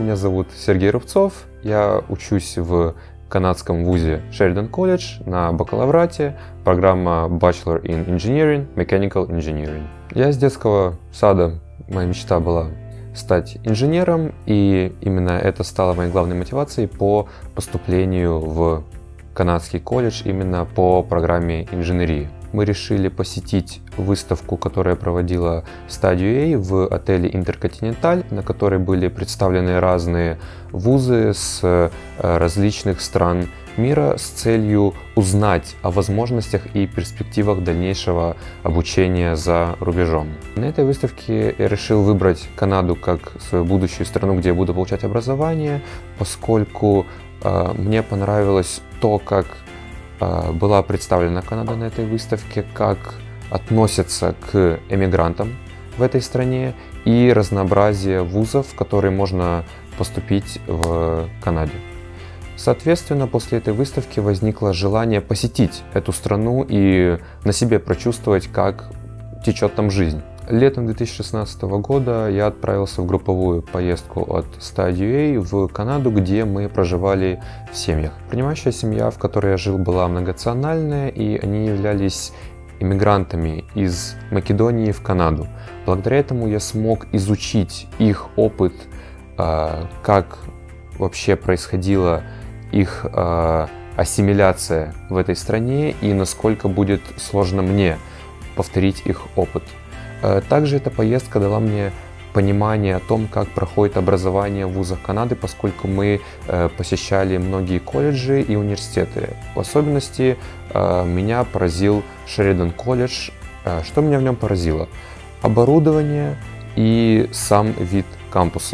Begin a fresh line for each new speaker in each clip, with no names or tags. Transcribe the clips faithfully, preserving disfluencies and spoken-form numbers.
меня зовут Сергей Рубцов, я учусь в канадском вузе Sheridan College на бакалаврате, программа Bachelor in Engineering, Mechanical Engineering. Я с детского сада, моя мечта была стать инженером, и именно это стало моей главной мотивацией по поступлению в канадский колледж именно по программе инженерии. Мы решили посетить выставку, которая проводила Studio A в отеле Интерконтиненталь, на которой были представлены разные вузы с различных стран мира с целью узнать о возможностях и перспективах дальнейшего обучения за рубежом. На этой выставке я решил выбрать Канаду как свою будущую страну, где я буду получать образование, поскольку э, мне понравилось то, как была представлена Канада на этой выставке, как относятся к эмигрантам в этой стране и разнообразие вузов, в которые можно поступить в Канаде. Соответственно, после этой выставки возникло желание посетить эту страну и на себе прочувствовать, как течет там жизнь. Летом две тысячи шестнадцатого года я отправился в групповую поездку от Studio A в Канаду, где мы проживали в семьях. Принимающая семья, в которой я жил, была многонациональная, и они являлись иммигрантами из Македонии в Канаду. Благодаря этому я смог изучить их опыт, как вообще происходила их ассимиляция в этой стране и насколько будет сложно мне повторить их опыт. Также эта поездка дала мне понимание о том, как проходит образование в вузах Канады, поскольку мы посещали многие колледжи и университеты. В особенности меня поразил Sheridan College. Что меня в нем поразило? Оборудование и сам вид кампуса.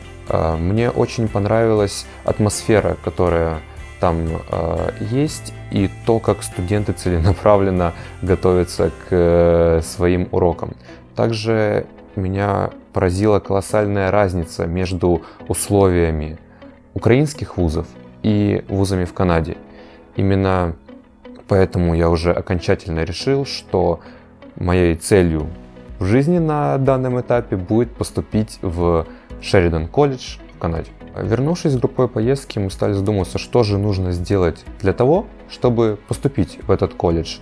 Мне очень понравилась атмосфера, которая там э, есть, и то, как студенты целенаправленно готовятся к э, своим урокам. Также меня поразила колоссальная разница между условиями украинских вузов и вузами в Канаде. Именно поэтому я уже окончательно решил, что моей целью в жизни на данном этапе будет поступить в Sheridan College в Канаде. Вернувшись с групповой поездки, мы стали задумываться, что же нужно сделать для того, чтобы поступить в этот колледж.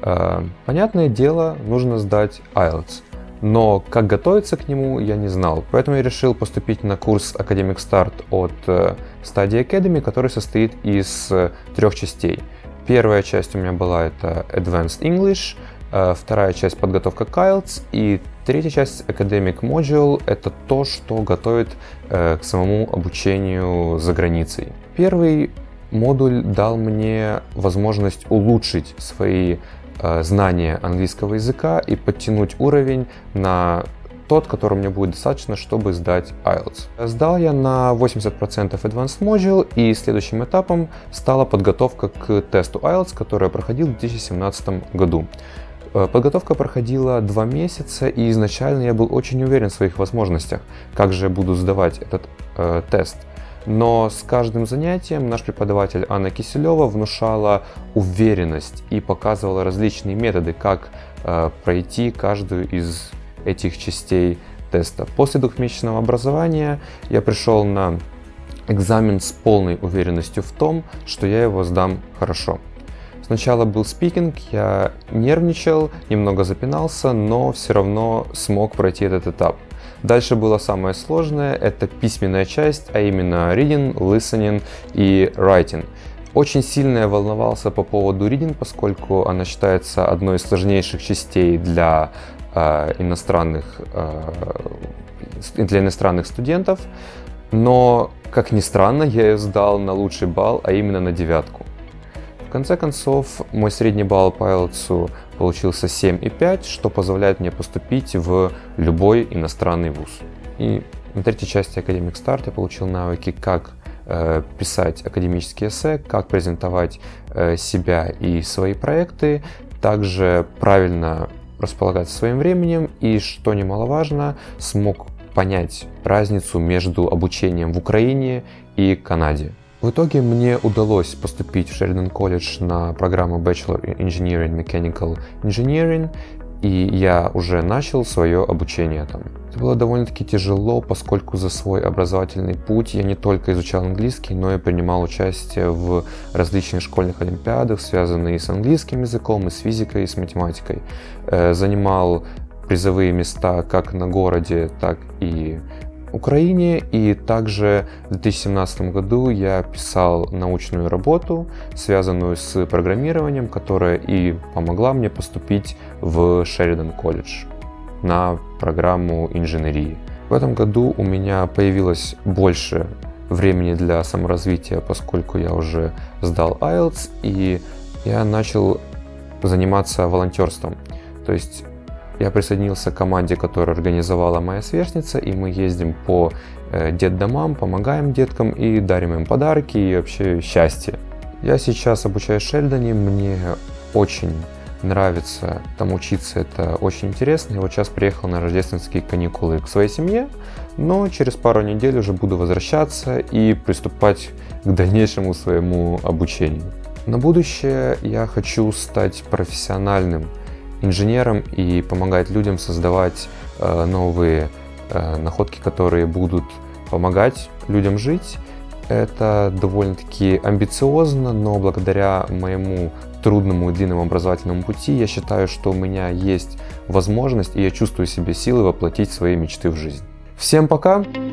Понятное дело, нужно сдать айлтс, но как готовиться к нему я не знал. Поэтому я решил поступить на курс Academic Start от Study Academy, который состоит из трех частей. Первая часть у меня была это Advanced English, вторая часть подготовка к айлтс и третья часть Academic Module — это то, что готовит э, к самому обучению за границей. Первый модуль дал мне возможность улучшить свои э, знания английского языка и подтянуть уровень на тот, который мне будет достаточно, чтобы сдать айлтс. Сдал я на восемьдесят процентов Advanced Module, и следующим этапом стала подготовка к тесту айлтс, который я проходил в две тысячи семнадцатом году. Подготовка проходила два месяца, и изначально я был очень уверен в своих возможностях, как же буду сдавать этот э, тест. Но с каждым занятием наш преподаватель Анна Киселева внушала уверенность и показывала различные методы, как э, пройти каждую из этих частей теста. После двухмесячного образования я пришел на экзамен с полной уверенностью в том, что я его сдам хорошо. Сначала был спикинг, я нервничал, немного запинался, но все равно смог пройти этот этап. Дальше было самое сложное, это письменная часть, а именно reading, listening и writing. Очень сильно я волновался по поводу reading, поскольку она считается одной из сложнейших частей для э, иностранных, э, для иностранных студентов, но, как ни странно, я ее сдал на лучший балл, а именно на девятку. В конце концов, мой средний балл по айлтсу получился семь и пять, что позволяет мне поступить в любой иностранный вуз. И на третьей части Academic Start я получил навыки, как э, писать академические эссе, как презентовать э, себя и свои проекты, также правильно располагаться своим временем и, что немаловажно, смог понять разницу между обучением в Украине и Канаде. В итоге мне удалось поступить в Sheridan College на программу Bachelor in Engineering, Mechanical Engineering, и я уже начал свое обучение там. Это было довольно-таки тяжело, поскольку за свой образовательный путь я не только изучал английский, но и принимал участие в различных школьных олимпиадах, связанных с английским языком, и с физикой, и с математикой. Занимал призовые места как на городе, так и в Украине, и также в две тысячи семнадцатом году я писал научную работу, связанную с программированием, которая и помогла мне поступить в Шеридан колледж на программу инженерии. В этом году у меня появилось больше времени для саморазвития, поскольку я уже сдал айлтс, и я начал заниматься волонтерством. То есть я присоединился к команде, которую организовала моя сверстница, и мы ездим по детдомам, помогаем деткам и дарим им подарки и вообще счастье. Я сейчас обучаюсь в Шеридане, мне очень нравится там учиться, это очень интересно. Я вот сейчас приехал на рождественские каникулы к своей семье, но через пару недель уже буду возвращаться и приступать к дальнейшему своему обучению. На будущее я хочу стать профессиональным инженером и помогать людям создавать э, новые э, находки, которые будут помогать людям жить. Это довольно-таки амбициозно, но благодаря моему трудному и длинному образовательному пути я считаю, что у меня есть возможность, и я чувствую в себе силы воплотить свои мечты в жизнь. Всем пока!